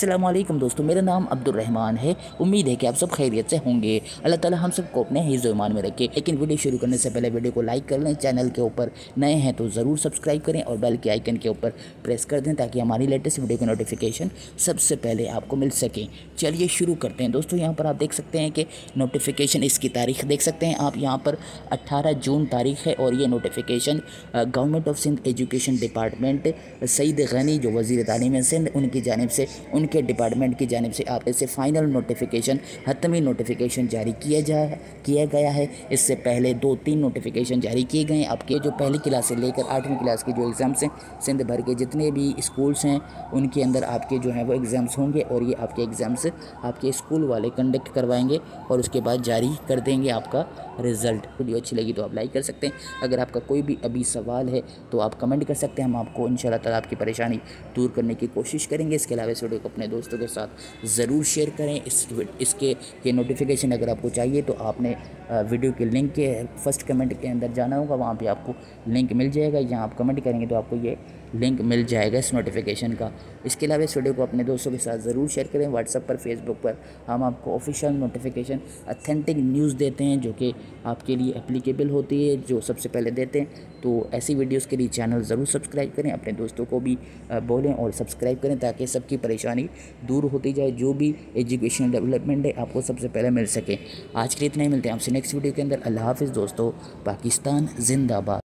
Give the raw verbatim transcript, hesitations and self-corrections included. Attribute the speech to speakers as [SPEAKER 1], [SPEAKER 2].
[SPEAKER 1] अस्सलाम वालेकुम दोस्तों, मेरा नाम अब्दुर्रहमान है। उम्मीद है कि आप सब खैरियत से होंगे। अल्लाह ताला हम सबको अपने हिफ्ज़ व ईमान में रखे। लेकिन वीडियो शुरू करने से पहले वीडियो को लाइक कर लें, चैनल के ऊपर नए हैं तो ज़रूर सब्सक्राइब करें और बेल के आइकन के ऊपर प्रेस कर दें ताकि हमारी लेटेस्ट वीडियो की नोटिफिकेशन सबसे पहले आपको मिल सके। चलिए शुरू करते हैं दोस्तों। यहाँ पर आप देख सकते हैं कि नोटिफिकेशन, इसकी तारीख देख सकते हैं आप यहाँ पर अट्ठारह जून तारीख है और ये notification government of Sindh education department Saeed Ghani जो वज़ीर तालीम सिंध उनकी जानिब से, उनके डिपार्टमेंट की जानिब से आप इसे फ़ाइनल नोटिफिकेशन, हतमी नोटिफिकेशन जारी किया जा किया गया है। इससे पहले दो तीन नोटिफिकेशन जारी किए गए हैं। आपके जो पहली क्लास से लेकर आठवीं क्लास के जो एग्ज़ाम्स हैं, सिंध भर के जितने भी स्कूल्स हैं उनके अंदर आपके जो हैं वो एग्ज़ाम्स होंगे और ये आपके एग्ज़ाम्स आपके स्कूल वाले कंडक्ट करवाएंगे और उसके बाद जारी कर देंगे आपका रिज़ल्ट। वीडियो अच्छी लगी तो आप लाइक कर सकते हैं। अगर आपका कोई भी अभी सवाल है तो आप कमेंट कर सकते हैं, हम आपको इंशाल्लाह ताला आपकी परेशानी दूर करने की कोशिश करेंगे। इसके अलावा इस वीडियो को अपने दोस्तों के साथ ज़रूर शेयर करें। इस इसके ये नोटिफिकेशन अगर आपको चाहिए तो आपने वीडियो के लिंक के फर्स्ट कमेंट के अंदर जाना होगा, वहाँ पे आपको लिंक मिल जाएगा। यहाँ आप कमेंट करेंगे तो आपको ये लिंक मिल जाएगा इस नोटिफिकेशन का। इसके अलावा इस वीडियो को अपने दोस्तों के साथ ज़रूर शेयर करें। व्हाट्सएप पर, फेसबुक पर हम आपको ऑफिशियल नोटिफिकेशन, ऑथेंटिक न्यूज़ देते हैं जो कि आपके लिए एप्लीकेबल होती है, जो सबसे पहले देते हैं। तो ऐसी वीडियोस के लिए चैनल ज़रूर सब्सक्राइब करें, अपने दोस्तों को भी बोलें और सब्सक्राइब करें ताकि सबकी परेशानी दूर होती जाए। जो भी एजुकेशन डेवलपमेंट है आपको सबसे पहले मिल सके। आज के लिए इतना ही, मिलते हैं आपसे नेक्स्ट वीडियो के अंदर। अल्लाह हाफ़िज़ दोस्तों। पाकिस्तान जिंदाबाद।